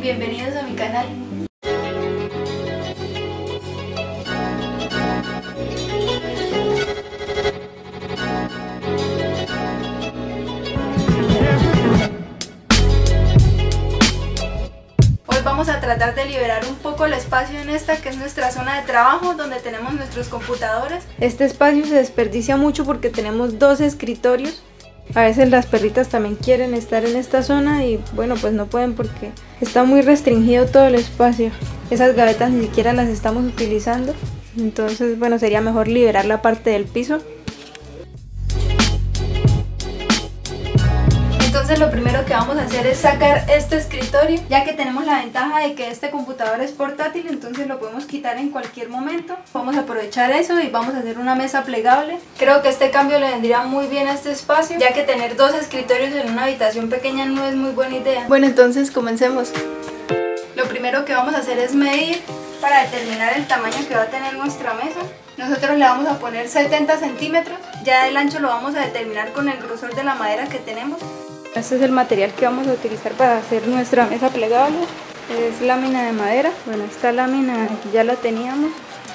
bienvenidos a mi canal. Hoy vamos a tratar de liberar un poco el espacio en esta que es nuestra zona de trabajo, donde tenemos nuestros computadores. Este espacio se desperdicia mucho porque tenemos 2 escritorios. A veces las perritas también quieren estar en esta zona y bueno, pues no pueden porque está muy restringido todo el espacio. Esas gavetas ni siquiera las estamos utilizando. Entonces bueno, sería mejor liberar la parte del piso. Entonces lo primero que vamos a hacer es sacar este escritorio, ya que tenemos la ventaja de que este computador es portátil, entonces lo podemos quitar en cualquier momento. Vamos a aprovechar eso y vamos a hacer una mesa plegable. Creo que este cambio le vendría muy bien a este espacio, ya que tener 2 escritorios en una habitación pequeña no es muy buena idea. Bueno, entonces comencemos. Lo primero que vamos a hacer es medir para determinar el tamaño que va a tener nuestra mesa. Nosotros le vamos a poner 70 centímetros, ya el ancho lo vamos a determinar con el grosor de la madera que tenemos. Este es el material que vamos a utilizar para hacer nuestra mesa plegable. Es lámina de madera. Bueno, esta lámina ya la teníamos.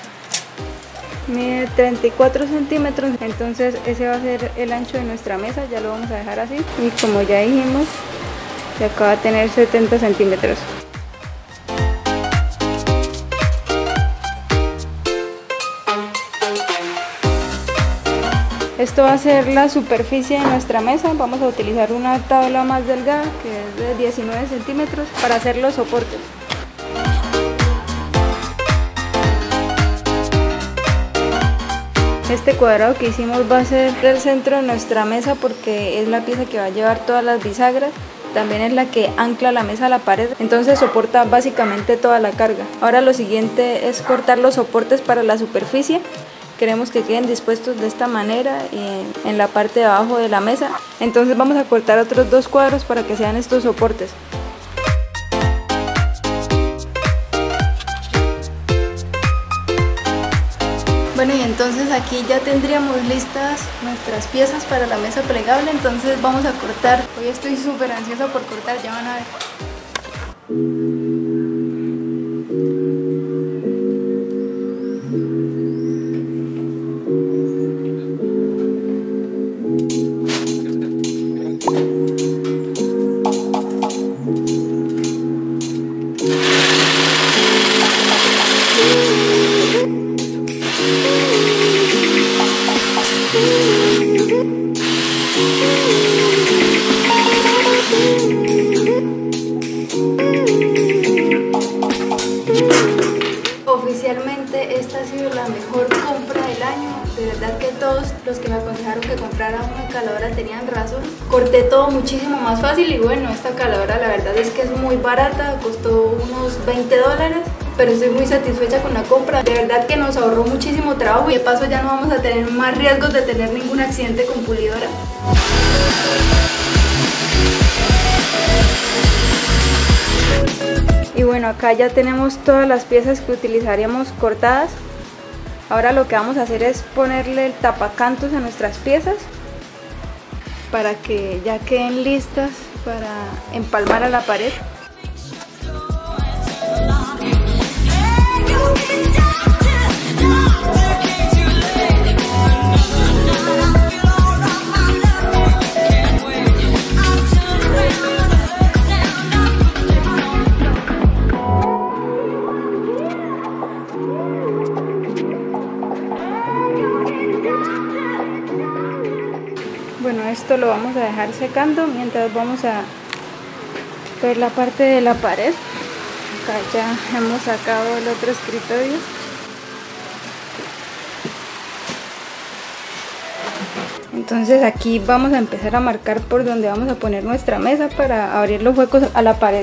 Mide 34 centímetros. Entonces ese va a ser el ancho de nuestra mesa. Ya lo vamos a dejar así. Y como ya dijimos, de acá va a tener 70 centímetros. Esto va a ser la superficie de nuestra mesa. Vamos a utilizar una tabla más delgada que es de 19 centímetros para hacer los soportes. Este cuadrado que hicimos va a ser el centro de nuestra mesa porque es la pieza que va a llevar todas las bisagras. También es la que ancla la mesa a la pared, entonces soporta básicamente toda la carga. Ahora lo siguiente es cortar los soportes para la superficie. Queremos que queden dispuestos de esta manera en la parte de abajo de la mesa. Entonces vamos a cortar otros 2 cuadros para que sean estos soportes. Bueno, y entonces aquí ya tendríamos listas nuestras piezas para la mesa plegable. Entonces vamos a cortar. Hoy estoy súper ansiosa por cortar, ya van a ver. Oficialmente esta ha sido la mejor compra del año. De verdad que todos los que me aconsejaron que comprara una caladora tenían razón. Corté todo muchísimo más fácil y bueno, esta caladora la verdad es que es muy barata, costó unos $20, pero estoy muy satisfecha con la compra. De verdad que nos ahorró muchísimo trabajo y de paso ya no vamos a tener más riesgos de tener ningún accidente con pulidora. Y bueno, acá ya tenemos todas las piezas que utilizaríamos cortadas. Ahora lo que vamos a hacer es ponerle el tapacantos a nuestras piezas para que ya queden listas para empalmar a la pared. Bueno, esto lo vamos a dejar secando mientras vamos a ver la parte de la pared. Acá ya hemos sacado el otro escritorio. Entonces aquí vamos a empezar a marcar por donde vamos a poner nuestra mesa para abrir los huecos a la pared.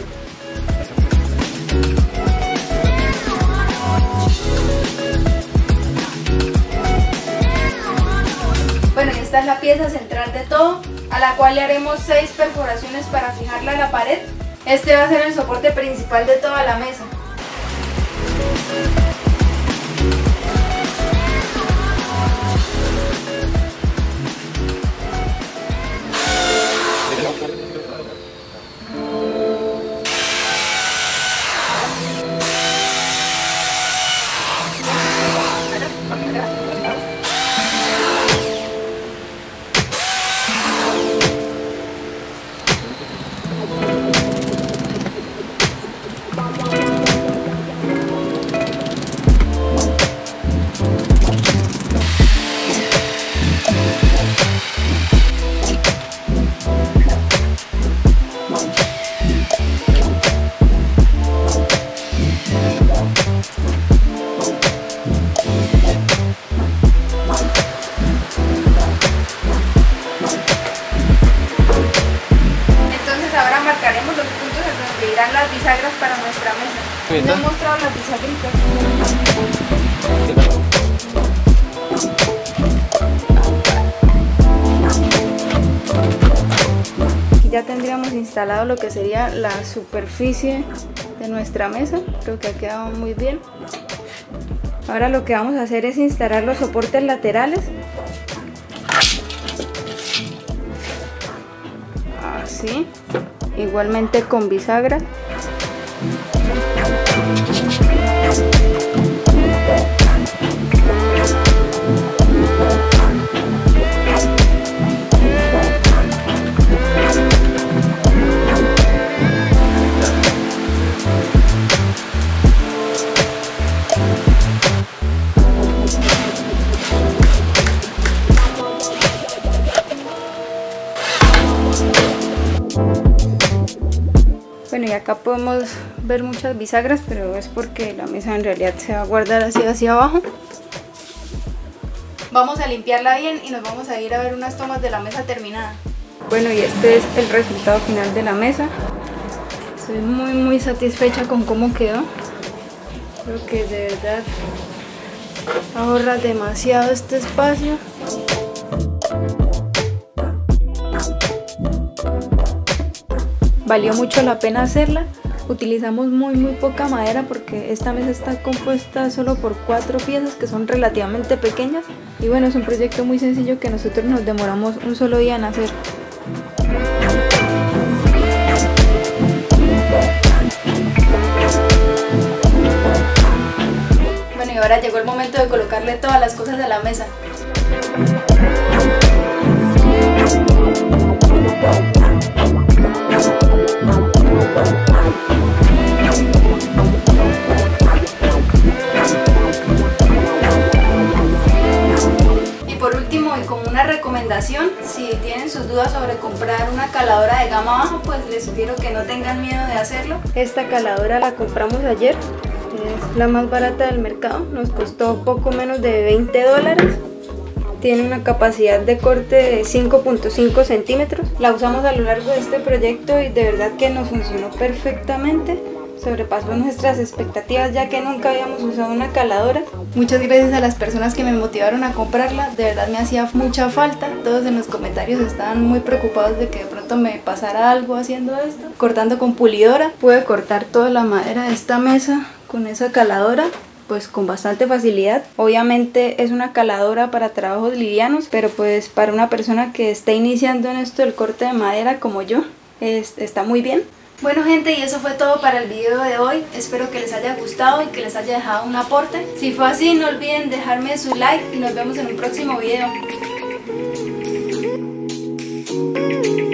Bueno, y esta es la pieza central de todo, a la cual le haremos 6 perforaciones para fijarla a la pared. Este va a ser el soporte principal de toda la mesa. cosita. No he mostrado las bisagritas. Aquí ya tendríamos instalado lo que sería la superficie de nuestra mesa. Creo que ha quedado muy bien. Ahora lo que vamos a hacer es instalar los soportes laterales. Así, igualmente con bisagra. Bueno, y acá podemos ver muchas bisagras, pero es porque la mesa en realidad se va a guardar así hacia abajo. Vamos a limpiarla bien y nos vamos a ir a ver unas tomas de la mesa terminada. Bueno, y este es el resultado final de la mesa. Estoy muy satisfecha con cómo quedó. Creo que de verdad ahorra demasiado este espacio. Valió mucho la pena hacerla. Utilizamos muy poca madera porque esta mesa está compuesta solo por 4 piezas que son relativamente pequeñas. Y bueno, es un proyecto muy sencillo que nosotros nos demoramos un solo día en hacer. Bueno, y ahora llegó el momento de colocarle todas las cosas a la mesa. Y por último, y como una recomendación, si tienen sus dudas sobre comprar una caladora de gama baja, pues les sugiero que no tengan miedo de hacerlo. Esta caladora la compramos ayer, es la más barata del mercado, nos costó poco menos de 20 dólares. Tiene una capacidad de corte de 5.5 centímetros. La usamos a lo largo de este proyecto y de verdad que nos funcionó perfectamente. Sobrepasó nuestras expectativas ya que nunca habíamos usado una caladora. Muchas gracias a las personas que me motivaron a comprarla. De verdad me hacía mucha falta. Todos en los comentarios estaban muy preocupados de que de pronto me pasara algo haciendo esto. Cortando con pulidora pude cortar toda la madera de esta mesa con esa caladora, pues con bastante facilidad. Obviamente es una caladora para trabajos livianos, pero pues para una persona que está iniciando en esto del corte de madera como yo, está muy bien. Bueno gente, y eso fue todo para el video de hoy. Espero que les haya gustado y que les haya dejado un aporte. Si fue así, no olviden dejarme su like y nos vemos en un próximo video.